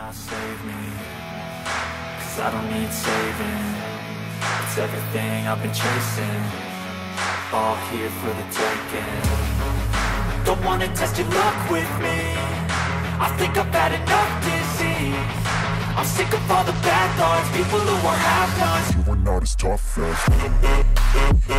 cannot save me, 'cause I don't need saving. It's everything I've been chasing, all here for the taking. Don't wanna test your luck with me, I think I've had enough disease. I'm sick of all the bad thoughts, people who are half-nots. You are not as tough as